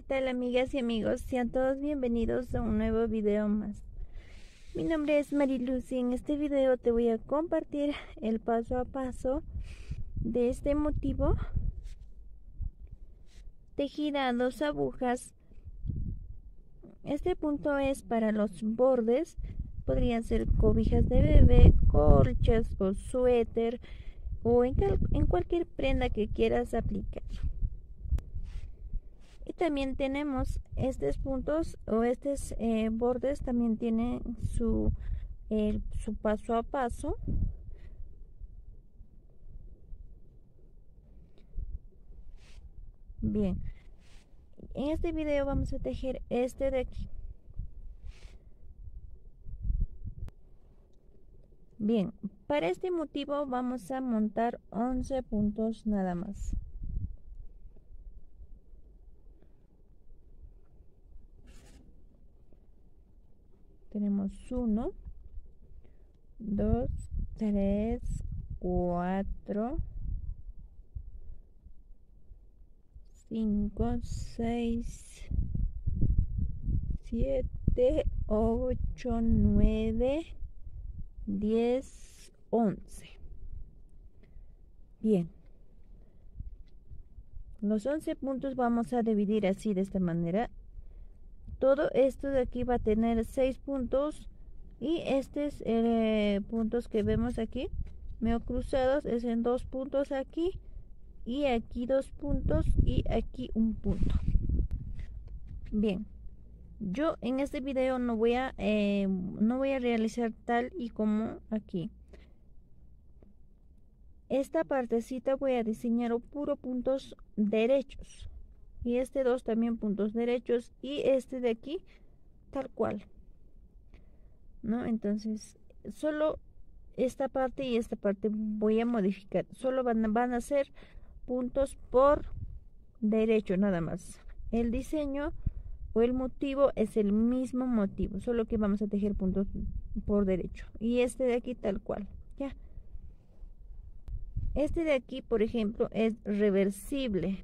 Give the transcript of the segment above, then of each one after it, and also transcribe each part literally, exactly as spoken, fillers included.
tal, amigas y amigos? Sean todos bienvenidos a un nuevo video más. Mi nombre es Mariluz y en este video te voy a compartir el paso a paso de este motivo tejida a dos agujas. Este punto es para los bordes, podrían ser cobijas de bebé, colchas o suéter o en, en cualquier prenda que quieras aplicar. Y también tenemos estos puntos o estos eh, bordes también tienen su, eh, su paso a paso. Bien, en este video vamos a tejer este de aquí. Bien, para este motivo vamos a montar once puntos nada más. Tenemos uno, dos, tres, cuatro, cinco, seis, siete, ocho, nueve, diez, once. Bien, los once puntos vamos a dividir así de esta manera. Todo esto de aquí va a tener seis puntos y estos eh, puntos que vemos aquí medio cruzados es en dos puntos aquí y aquí dos puntos y aquí un punto. Bien, yo en este video no voy a eh, no voy a realizar tal y como aquí. Esta partecita voy a diseñar puro puntos derechos y este dos también puntos derechos y este de aquí tal cual, ¿no? Entonces solo esta parte y esta parte voy a modificar, solo van, van a ser puntos por derecho nada más. El diseño o el motivo es el mismo motivo, solo que vamos a tejer puntos por derecho y este de aquí tal cual, ya. Este de aquí, por ejemplo, es reversible.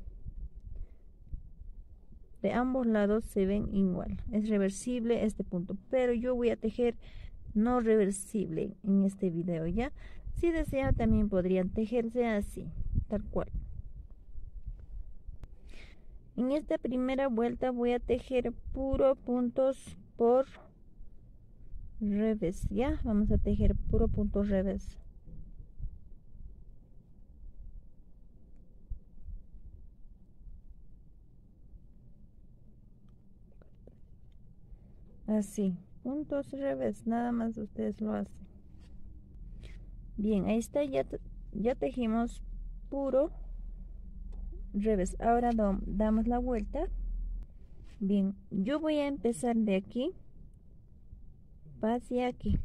De ambos lados se ven igual, es reversible este punto, pero yo voy a tejer no reversible en este video, ya. Si desean también podrían tejerse así, tal cual. En esta primera vuelta voy a tejer puro puntos por revés, ya. Vamos a tejer puro puntos revés. Así, puntos revés, nada más ustedes lo hacen. Bien, ahí está, ya, ya tejimos puro revés. Ahora damos la vuelta. Bien, yo voy a empezar de aquí hacia aquí.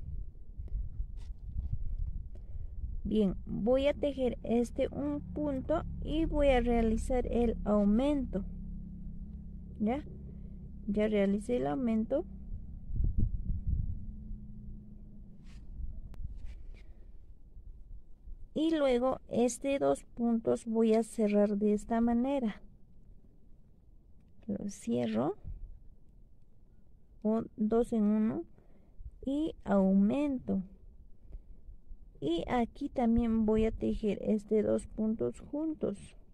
Bien, voy a tejer este un punto y voy a realizar el aumento. Ya, ya realicé el aumento. Y luego este dos puntos voy a cerrar de esta manera. Lo cierro. Con dos en uno. Y aumento. Y aquí también voy a tejer este dos puntos juntos.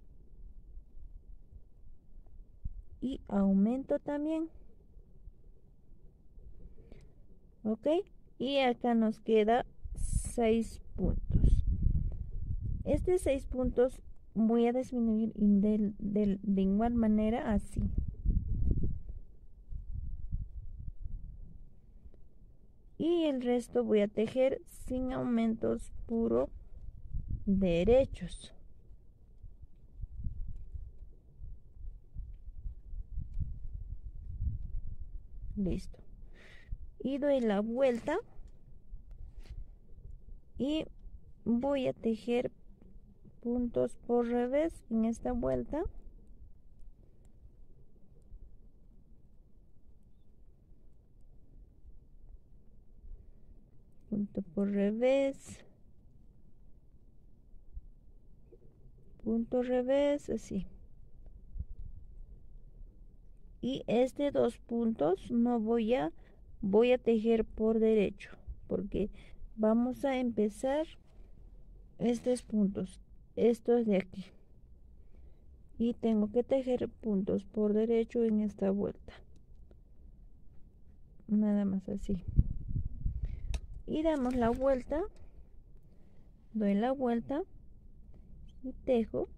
Y aumento también. Ok. Y acá nos queda seis puntos. Estos seis puntos voy a disminuir de, de, de igual manera así. Y el resto voy a tejer sin aumentos puro derechos. Listo. Y doy la vuelta. Y voy a tejer puntos por revés en esta vuelta. Punto por revés. Punto revés, así. y este dos puntos no voy a voy a tejer por derecho, porque vamos a empezar estos puntos, estos de aquí, y tengo que tejer puntos por derecho en esta vuelta, nada más así, y damos la vuelta, doy la vuelta y tejo,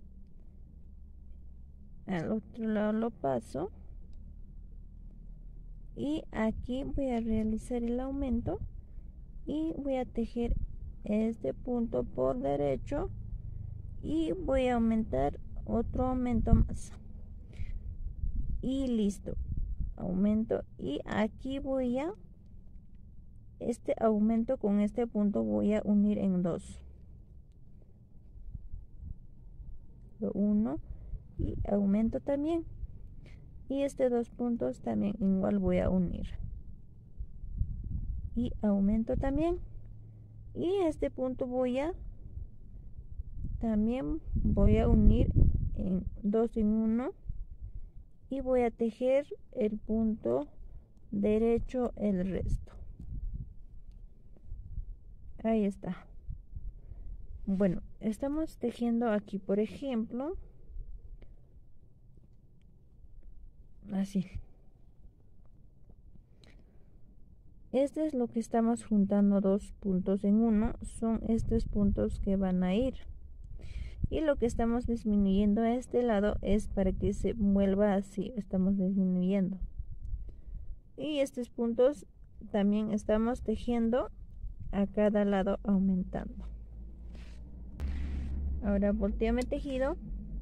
al otro lado lo paso y aquí voy a realizar el aumento y voy a tejer este punto por derecho y voy a aumentar otro aumento más y listo, aumento, y aquí voy a este aumento con este punto voy a unir en dos, uno y aumento también, y este dos puntos también igual voy a unir y aumento también, y este punto voy a también voy a unir en dos en uno y voy a tejer el punto derecho el resto. Ahí está. Bueno, estamos tejiendo aquí, por ejemplo, así. Este es lo que estamos juntando, dos puntos en uno, son estos puntos que van a ir. Y lo que estamos disminuyendo a este lado es para que se vuelva así, estamos disminuyendo. Y estos puntos también estamos tejiendo a cada lado aumentando. Ahora volteo mi tejido.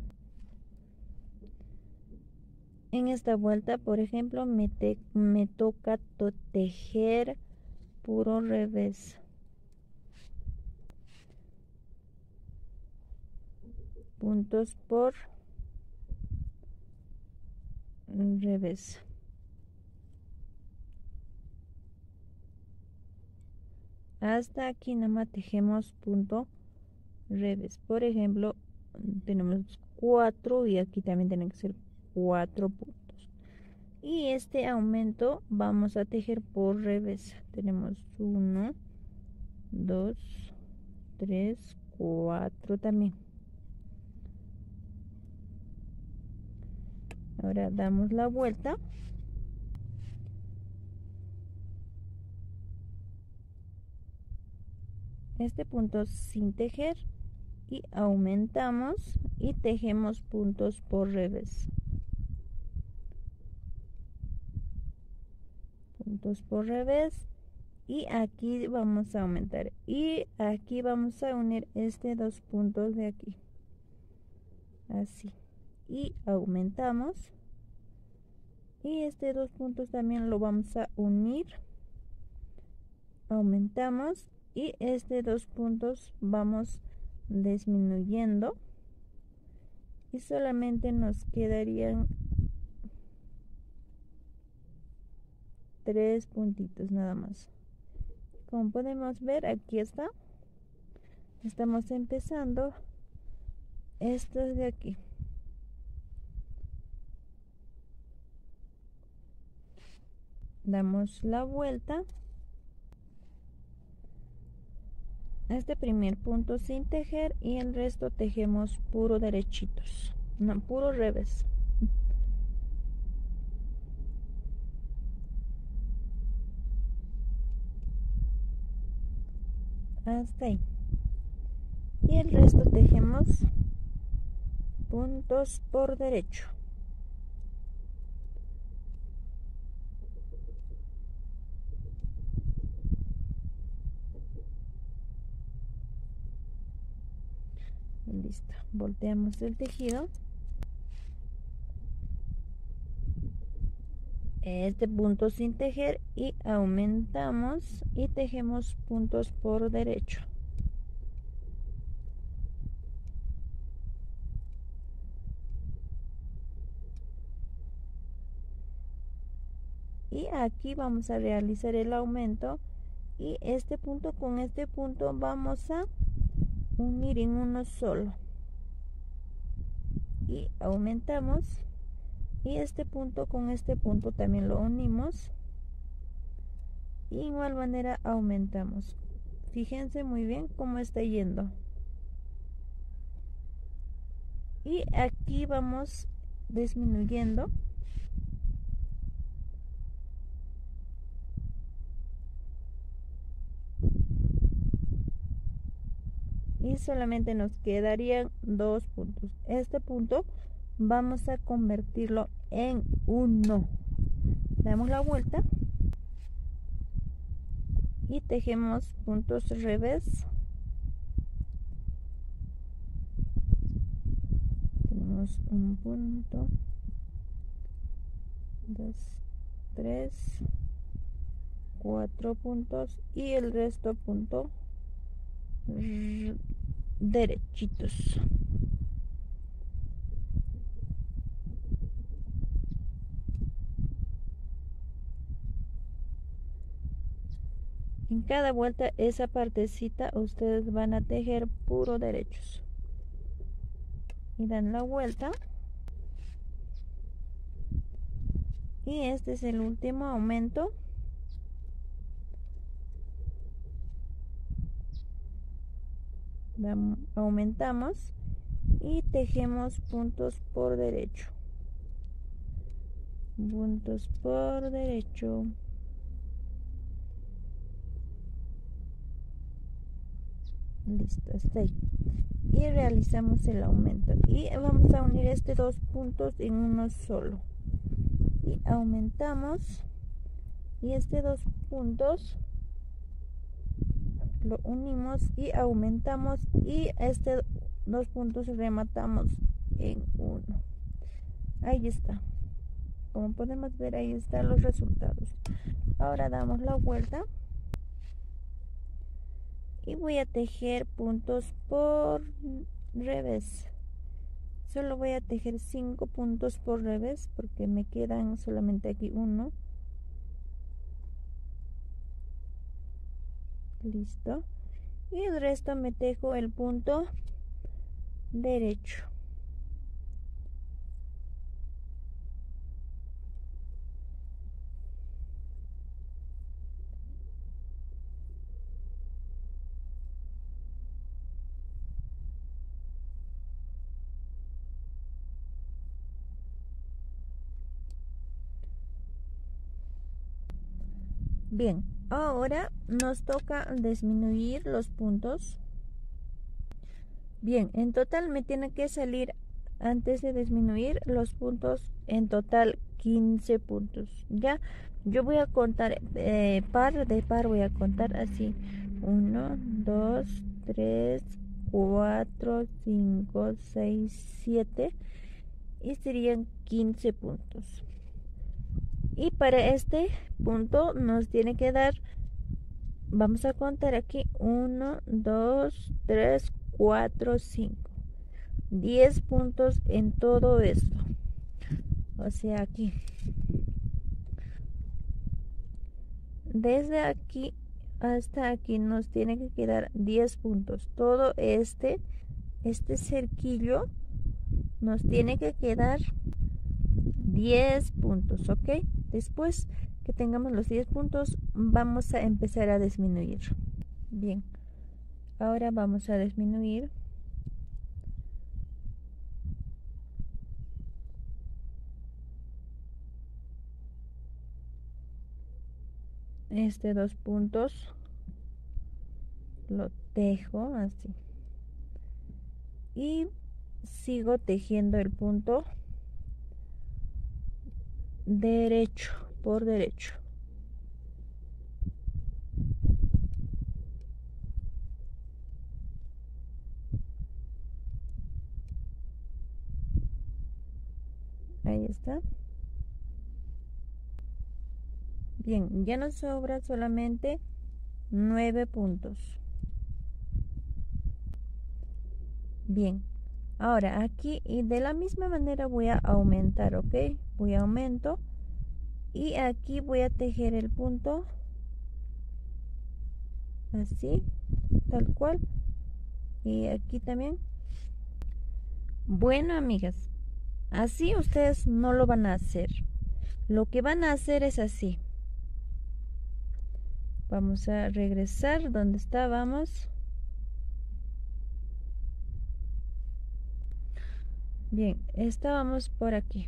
En esta vuelta, por ejemplo, me, te, me toca tejer puro revés. Puntos por revés. Hasta aquí nada más tejemos punto revés. Por ejemplo, tenemos cuatro y aquí también tienen que ser cuatro puntos. Y este aumento vamos a tejer por revés. Tenemos uno, dos, tres, cuatro también. Ahora damos la vuelta. Este punto sin tejer y aumentamos y tejemos puntos por revés. Puntos por revés y aquí vamos a aumentar y aquí vamos a unir este dos puntos de aquí. Así. Y aumentamos y este dos puntos también lo vamos a unir, aumentamos y este dos puntos vamos disminuyendo y solamente nos quedarían tres puntitos nada más. Como podemos ver, aquí está, estamos empezando estos de aquí. Damos la vuelta a este primer punto sin tejer y el resto tejemos puro derechitos, no, puro revés. Hasta ahí. Y el resto tejemos puntos por derecho. Listo, volteamos el tejido. Este punto sin tejer y aumentamos y tejemos puntos por derecho. Y aquí vamos a realizar el aumento y este punto con este punto vamos a unir en uno solo y aumentamos y este punto con este punto también lo unimos y de igual manera aumentamos. Fíjense muy bien cómo está yendo. Y aquí vamos disminuyendo. Y solamente nos quedarían dos puntos. Este punto vamos a convertirlo en uno. Damos la vuelta y tejemos puntos revés. Tenemos un punto, dos, tres, cuatro puntos y el resto punto derechitos. En cada vuelta esa partecita ustedes van a tejer puro derechos y dan la vuelta y este es el último aumento. Aumentamos y tejemos puntos por derecho, puntos por derecho. Listo, está ahí. Y realizamos el aumento y vamos a unir estos dos puntos en uno solo y aumentamos y estos dos puntos lo unimos y aumentamos y estos dos puntos rematamos en uno. Ahí está, como podemos ver, ahí están los resultados. Ahora damos la vuelta y voy a tejer puntos por revés. Solo voy a tejer cinco puntos por revés porque me quedan solamente aquí uno. Listo. Y el resto me tejo el punto derecho. Bien, ahora nos toca disminuir los puntos. Bien, en total me tiene que salir, antes de disminuir los puntos, en total quince puntos. Ya, yo voy a contar eh, par de par, voy a contar así: uno, dos, tres, cuatro, cinco, seis, siete y serían quince puntos. Y para este punto nos tiene que dar, vamos a contar aquí: uno, dos, tres, cuatro, cinco, diez puntos en todo esto. O sea, aquí, desde aquí hasta aquí nos tiene que quedar diez puntos. Todo este, este cerquillo nos tiene que quedar diez puntos, ¿ok? Después que tengamos los diez puntos, vamos a empezar a disminuir. Bien, ahora vamos a disminuir. Este dos puntos lo tejo así y sigo tejiendo el punto derecho por derecho. Ahí está. Bien, ya nos sobra solamente nueve puntos. Bien, ahora aquí y de la misma manera voy a aumentar, ¿ok? Voy a aumento y aquí voy a tejer el punto así, tal cual, y aquí también. Bueno, amigas, Así ustedes no lo van a hacer. Lo que van a hacer es así. Vamos a regresar donde estábamos. Bien, estábamos por aquí.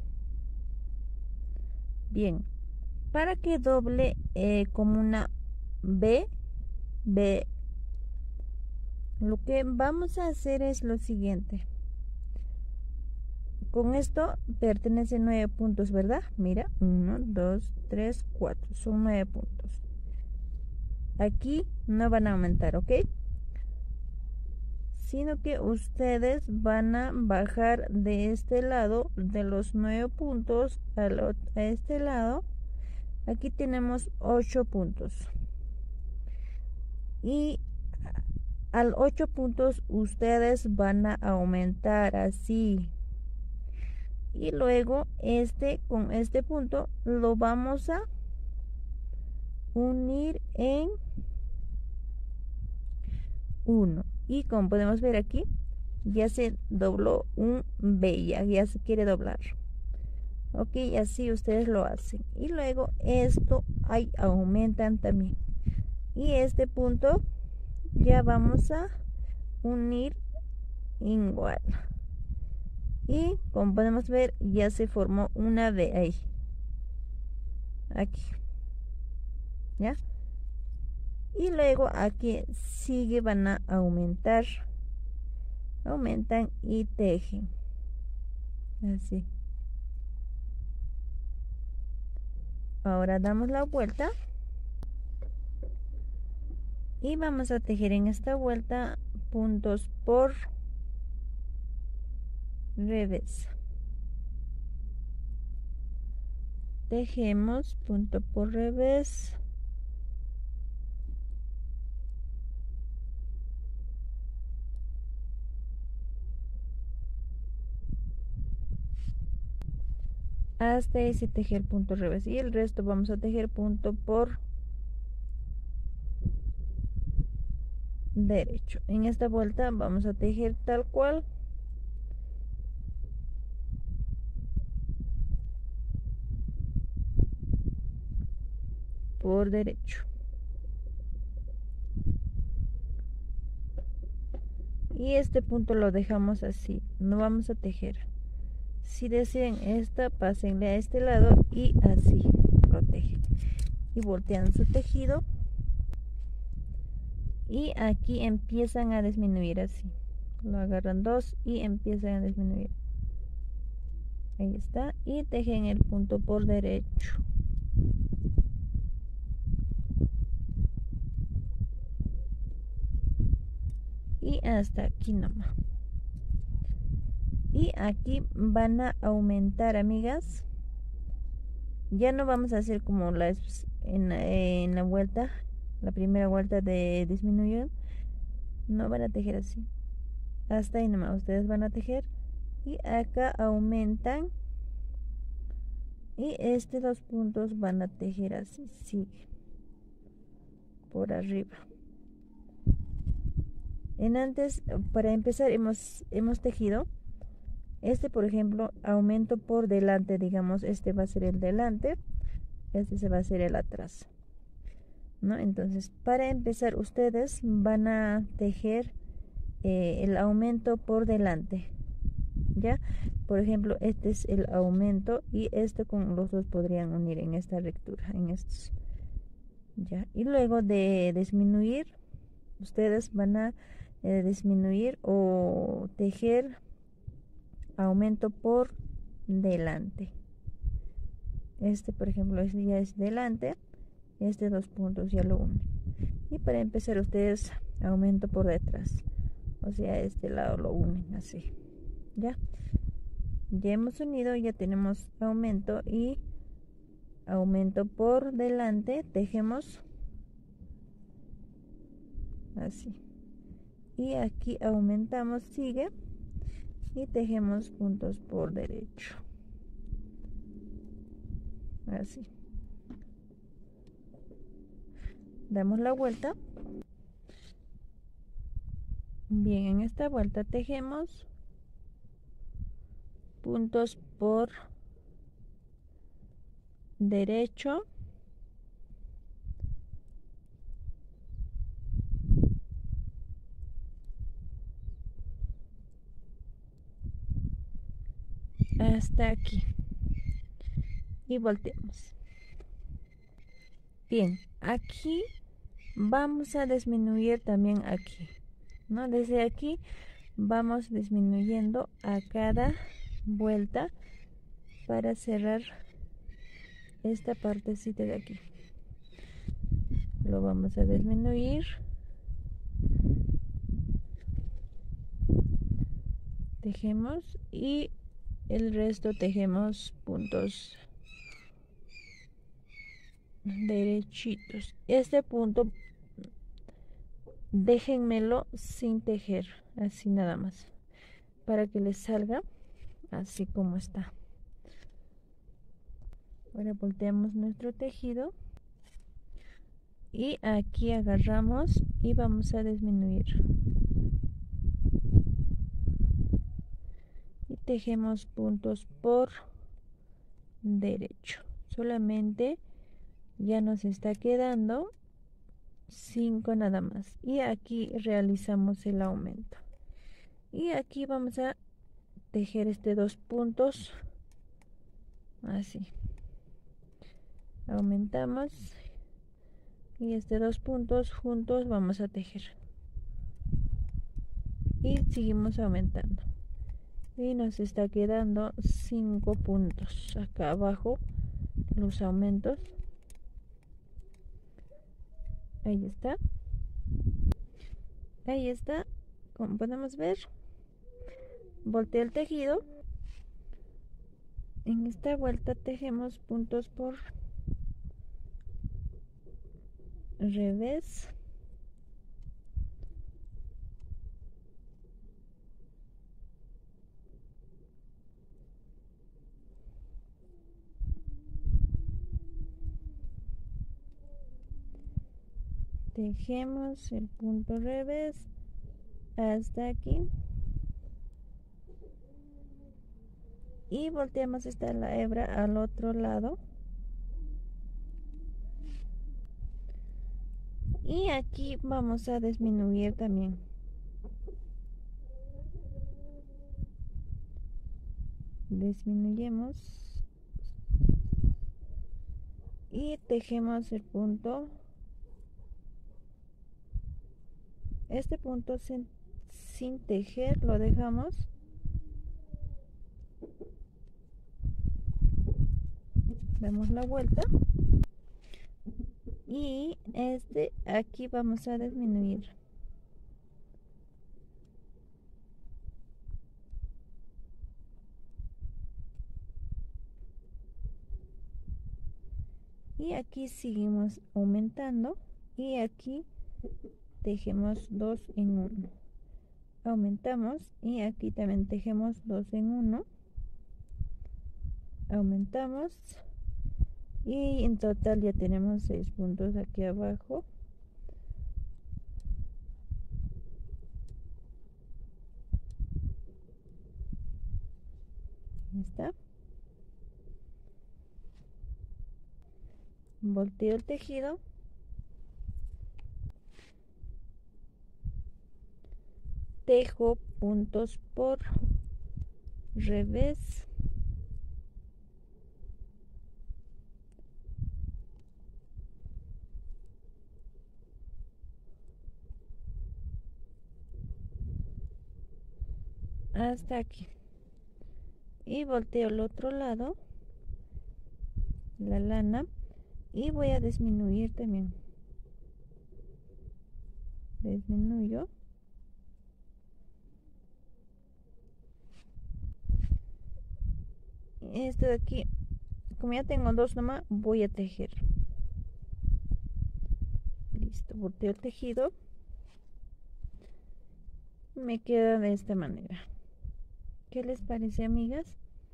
Bien, para que doble eh, como una B, B, lo que vamos a hacer es lo siguiente. Con esto pertenece nueve puntos, ¿verdad? Mira, uno, dos, tres, cuatro, son nueve puntos. Aquí no van a aumentar, ¿ok? Sino que ustedes van a bajar de este lado, de los nueve puntos al, a este lado. Aquí tenemos ocho puntos. Y al ocho puntos ustedes van a aumentar así. Y luego este con este punto lo vamos a unir en uno. Y como podemos ver aquí, ya se dobló un B, ya, ya se quiere doblar. Ok, así ustedes lo hacen. Y luego esto ahí aumentan también. Y este punto ya vamos a unir igual. Y como podemos ver, ya se formó una B ahí. Aquí. ¿Ya? Y luego aquí sigue, van a aumentar. Aumentan y tejen. Así. Ahora damos la vuelta. Y vamos a tejer en esta vuelta puntos por revés. Tejemos punto por revés. Hasta ese tejer punto revés. Y el resto vamos a tejer punto por derecho. En esta vuelta vamos a tejer tal cual. Por derecho. Y este punto lo dejamos así. No vamos a tejer. Si deciden esta, pásenle a este lado y así lo tejen. Y voltean su tejido. Y aquí empiezan a disminuir así. Lo agarran dos y empiezan a disminuir. Ahí está. Y tejen el punto por derecho. Y hasta aquí nomás. Y aquí van a aumentar, amigas. Ya no vamos a hacer como las en, en la vuelta, la primera vuelta de disminución. No van a tejer así. Hasta ahí nomás. Ustedes van a tejer. Y acá aumentan. Y estos dos puntos van a tejer así. Sigue. Por arriba. En antes, para empezar, hemos, hemos tejido. Este, por ejemplo, aumento por delante, digamos, este va a ser el delante, este se va a hacer el atrás, ¿no? Entonces, para empezar, ustedes van a tejer eh, el aumento por delante, ¿ya? Por ejemplo, este es el aumento y este con los dos podrían unir en esta rectura, en estos, ¿ya? Y luego de disminuir, ustedes van a eh, disminuir o tejer aumento por delante. Este, por ejemplo, este ya es delante. Este dos puntos ya lo unen. Y para empezar, ustedes aumento por detrás. O sea, este lado lo unen así. Ya. Ya hemos unido, ya tenemos aumento y aumento por delante. Tejemos así. Y aquí aumentamos, sigue. Y tejemos puntos por derecho. Así. Damos la vuelta. Bien, en esta vuelta tejemos puntos por derecho, hasta aquí y volteamos. Bien, aquí vamos a disminuir también aquí, ¿no? Desde aquí vamos disminuyendo a cada vuelta para cerrar esta partecita de aquí. Lo vamos a disminuir, tejemos y el resto tejemos puntos derechitos. Este punto déjenmelo sin tejer, así nada más, para que les salga así como está. Ahora volteamos nuestro tejido y aquí agarramos y vamos a disminuir y tejemos puntos por derecho. Solamente ya nos está quedando cinco nada más, y aquí realizamos el aumento y aquí vamos a tejer este dos puntos así, aumentamos y este dos puntos juntos vamos a tejer y seguimos aumentando y nos está quedando cinco puntos acá abajo, los aumentos. Ahí está, ahí está, como podemos ver. Volteo el tejido, en esta vuelta tejemos puntos por revés, tejemos el punto revés hasta aquí y volteamos esta la hebra al otro lado y aquí vamos a disminuir también. Disminuyemos y tejemos el punto, este punto sin, sin tejer lo dejamos, damos la vuelta y este aquí vamos a disminuir. Y aquí seguimos aumentando y aquí tejemos dos en uno, aumentamos y aquí también tejemos dos en uno, aumentamos y en total ya tenemos seis puntos aquí abajo. Ahí está. Volteo el tejido, tejo puntos por revés, hasta aquí y volteo el otro lado, la lana, y voy a disminuir también, disminuyo este de aquí, como ya tengo dos nomás, voy a tejer. Listo, volteo el tejido, me queda de esta manera. ¿Qué les parece, amigas?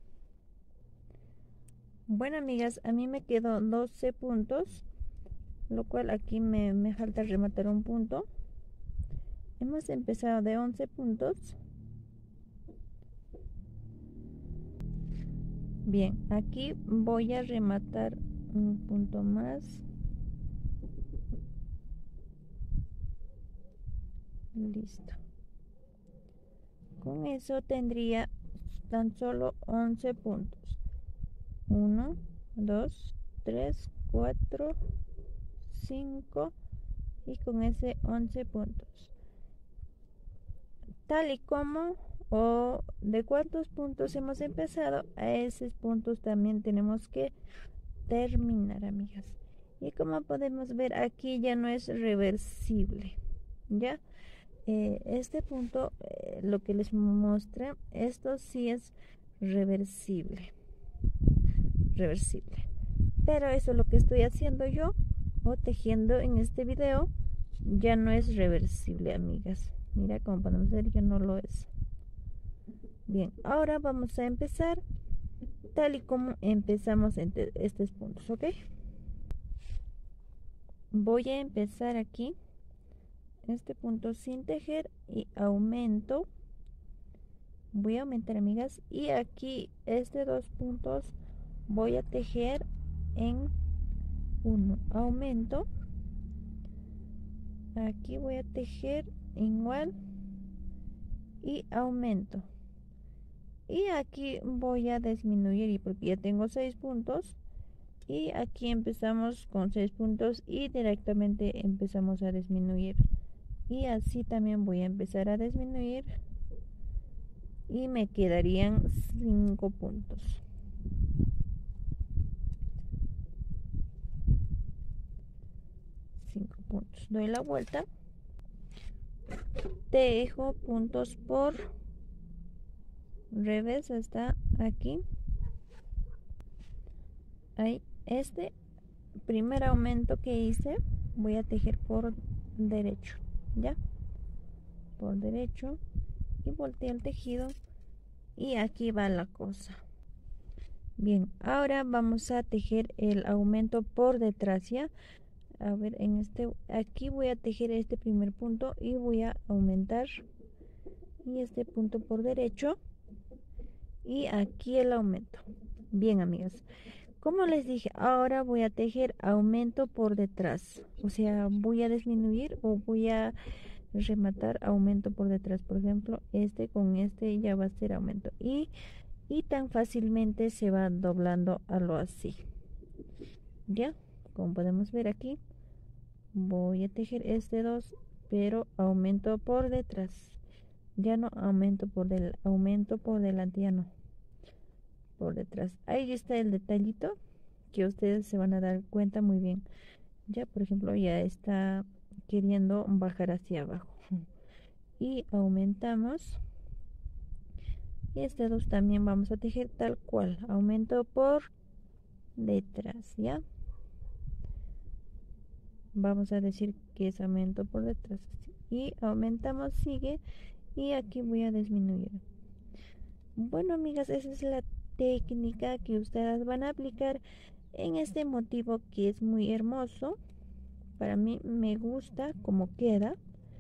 Bueno, amigas, a mí me quedó doce puntos, lo cual aquí me, me falta rematar un punto. Hemos empezado de once puntos Bien, aquí voy a rematar un punto más. Listo. Con eso tendría tan solo once puntos. uno, dos, tres, cuatro, cinco y con ese once puntos. Tal y como o de cuántos puntos hemos empezado, a esos puntos también tenemos que terminar, amigas. Y como podemos ver, aquí ya no es reversible, ¿ya? Eh, este punto, eh, lo que les mostré, esto sí es reversible. Reversible. Pero eso lo que estoy haciendo yo o tejiendo en este video ya no es reversible, amigas. Mira, como podemos ver, ya no lo es. Bien, ahora vamos a empezar tal y como empezamos entre estos puntos, ¿ok? Voy a empezar aquí este punto sin tejer y aumento. Voy a aumentar, amigas, y aquí este dos puntos voy a tejer en uno, aumento. Aquí voy a tejer igual y aumento, y aquí voy a disminuir, y porque ya tengo seis puntos, y aquí empezamos con seis puntos y directamente empezamos a disminuir, y así también voy a empezar a disminuir y me quedarían cinco puntos. cinco puntos. Doy la vuelta, tejo puntos por revés hasta aquí. Ahí, este primer aumento que hice voy a tejer por derecho, ya, por derecho, y volteé el tejido y aquí va la cosa. Bien, ahora vamos a tejer el aumento por detrás, ya. A ver, en este, aquí voy a tejer este primer punto y voy a aumentar, y este punto por derecho, y aquí el aumento. Bien, amigas, como les dije, ahora voy a tejer aumento por detrás, o sea, voy a disminuir o voy a rematar aumento por detrás. Por ejemplo, este con este ya va a ser aumento, y, y tan fácilmente se va doblando a lo así, ya, como podemos ver aquí. Voy a tejer este dos, pero aumento por detrás, ya no aumento por del aumento por delante, ya no, por detrás. Ahí está el detallito que ustedes se van a dar cuenta muy bien. Ya, por ejemplo, ya está queriendo bajar hacia abajo, y aumentamos, y este dos también vamos a tejer tal cual, aumento por detrás, ya. Vamos a decir que es aumento por detrás, y aumentamos, sigue, y aquí voy a disminuir. Bueno, amigas, esa es la técnica que ustedes van a aplicar en este motivo, que es muy hermoso. Para mí me gusta como queda.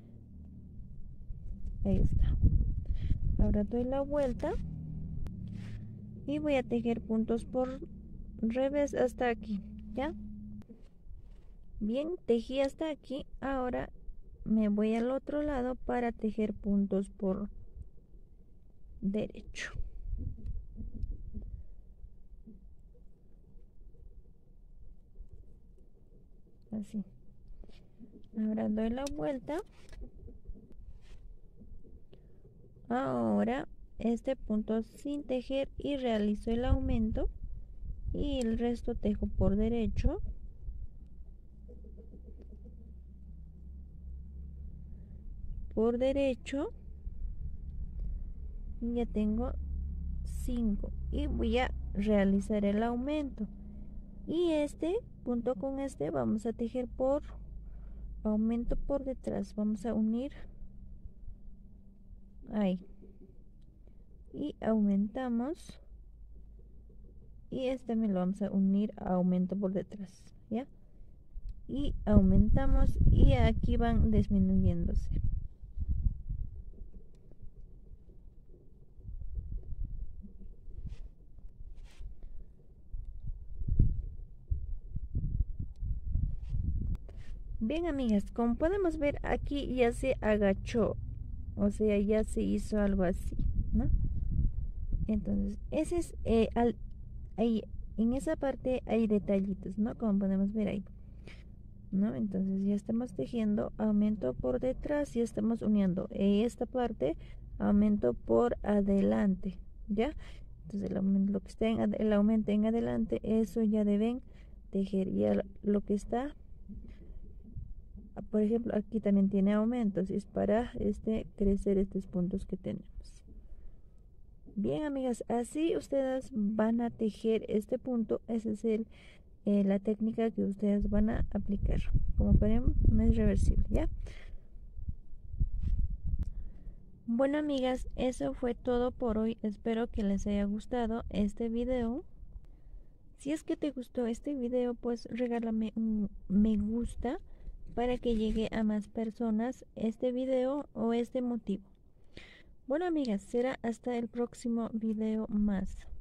Ahí está. Ahora doy la vuelta y voy a tejer puntos por revés hasta aquí, ya. Bien, tejí hasta aquí. Ahora me voy al otro lado para tejer puntos por derecho. Así. Ahora doy la vuelta. Ahora este punto sin tejer y realizo el aumento, y el resto tejo por derecho. Por derecho, y ya tengo cinco, y voy a realizar el aumento, y este punto con este vamos a tejer por aumento por detrás, vamos a unir ahí, y aumentamos, y este me lo vamos a unir a aumento por detrás, ya, y aumentamos, y aquí van disminuyéndose. Bien, amigas, como podemos ver, aquí ya se agachó, o sea, ya se hizo algo así, ¿no? Entonces, ese es, eh, al, ahí, en esa parte hay detallitos, ¿no? Como podemos ver ahí, ¿no? Entonces ya estamos tejiendo aumento por detrás y estamos uniendo esta parte, aumento por adelante, ¿ya? Entonces el aumento, lo que está en el aumento en adelante, eso ya deben tejer. Ya lo que está, por ejemplo, aquí también tiene aumentos, es para este crecer estos puntos que tenemos. Bien, amigas, así ustedes van a tejer este punto. Esa es el, eh, la técnica que ustedes van a aplicar. Como pueden, no es reversible, ¿ya? Bueno, amigas, eso fue todo por hoy. Espero que les haya gustado este video. Si es que te gustó este video, pues regálame un me gusta para que llegue a más personas este video o este motivo. Bueno, amigas, será hasta el próximo video más.